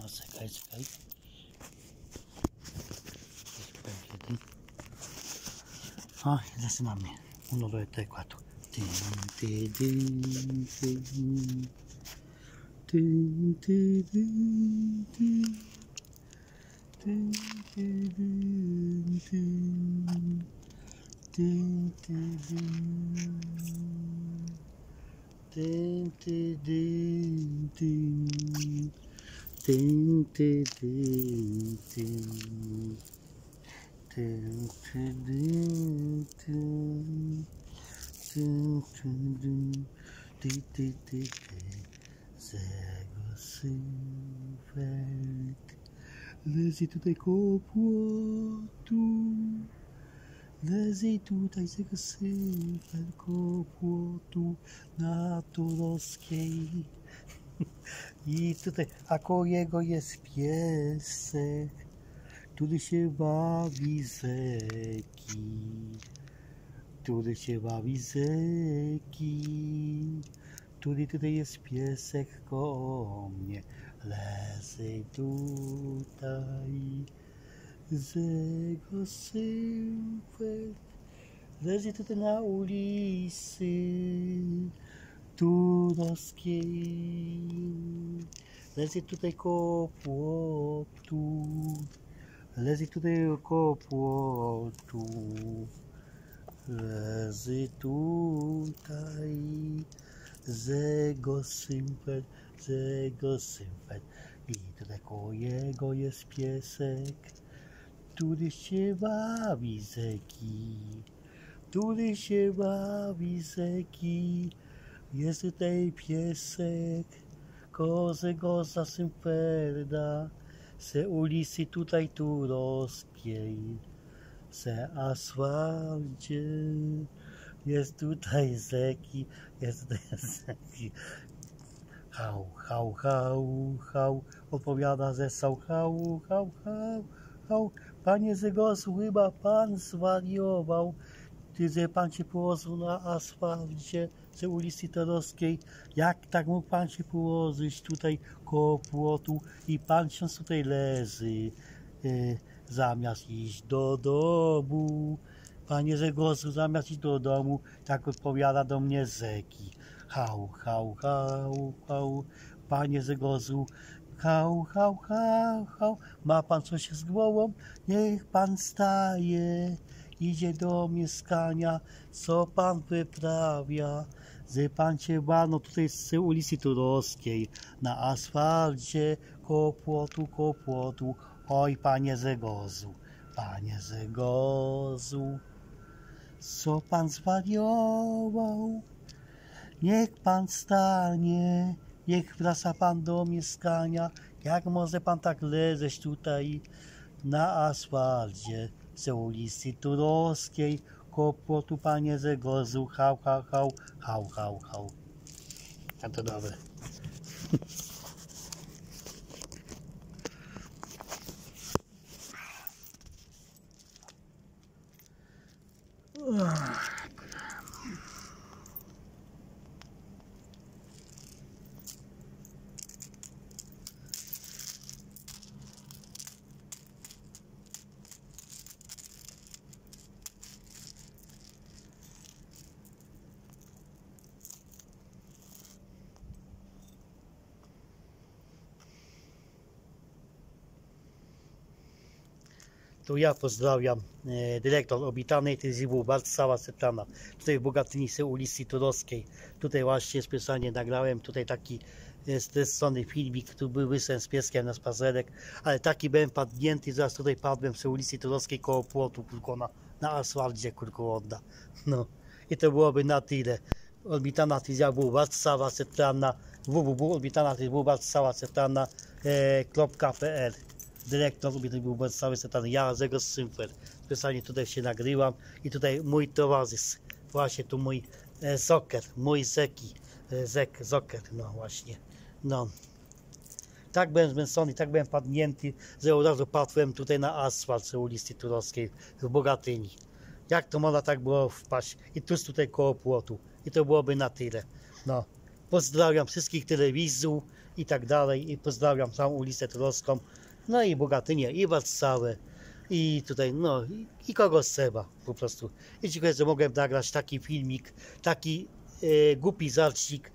czekaj. Zaczynamy. 1, 2, 3, Lezi tutaj koło płotu, lezi tutaj tego syfer koło płotu na Turowskiej. I tutaj, a koło jego jest piesek, który się bawi zeki, który tutaj jest piesek koło mnie. Lezej tutaj, zego syfer, lezej tutaj na ulicy Turowskiej, lezej tutaj koło płotu, lezej tutaj koło płotu, lezej tutaj, zego syfer. I tutaj koło jego jest piesek, który się bawi zeki, jest tutaj piesek, kozego za symferda, se ulicy tutaj Turowskiej, se asfalcie, jest tutaj zeki, Hał, opowiada zesał, hał, panie Zegosu, chyba pan zwariował, że pan się położył na asfalcie z ulicy Turowskiej, jak tak mógł pan się położyć tutaj koło płotu i pan się tutaj leży, zamiast iść do domu, panie Zegosu, zamiast iść do domu, tak odpowiada do mnie zeki. Hał, panie Zegosu, hał, ma pan coś z głową? Niech pan staje, idzie do mieszkania, co pan wyprawia? Że pan się walnął tutaj z ulicy Turowskiej, na asfalcie, koło płotu, oj panie Zegosu, co pan zwariował? Niech pan stanie, niech wraca pan do mieszkania. Jak może pan tak leżeć tutaj na asfalcie z ulicy Turowskiej, koło płotu, panie Zegosu, hał. A to dobre. Tu ja pozdrawiam dyrektor obitanej TZW Warszawa Cetrana, tutaj w Bogatyni ulicy Turowskiej. Tutaj właśnie specjalnie nagrałem tutaj taki z tej strony filmik, który był wysłany z pieskiem na spacerek, ale taki byłem padnięty, zaraz tutaj padłem przy ulicy Turowskiej koło płotu, tylko na asfalcie odda. No i to byłoby na tyle. Odbitana TZW Warszawa Cetrana, www.odbitana.pl. Dyrektor był Warszawy Cetrany, ja Zegos Syfer. Specjalnie tutaj się nagrywam i tutaj mój towarzysz, właśnie tu mój Zoker, mój Zoker, no właśnie, no. Tak byłem zmęczony, tak byłem padnięty, że od razu padłem tutaj na asfalt z ulicy Turowskiej w Bogatyni. Jak to można tak było wpaść? I tuż tutaj koło płotu. I to byłoby na tyle. No. Pozdrawiam wszystkich telewidzów i tak dalej. I pozdrawiam całą ulicę Tudowską, no i Bogatynię, i Warszawę, i tutaj, no i kogo trzeba po prostu. I dziękuję, że mogłem nagrać taki filmik, taki głupi żarcik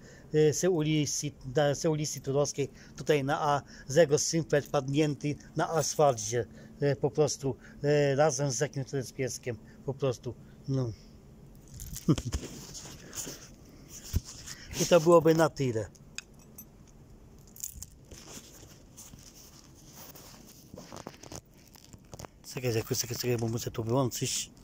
z ulicy Tudowskiej, tutaj na z jego sympet padnięty na asfalcie, po prostu razem z jakim to jest pieskiem, po prostu, no. I to byłoby na tyle. Czekaj, bo muszę to wyłączyć.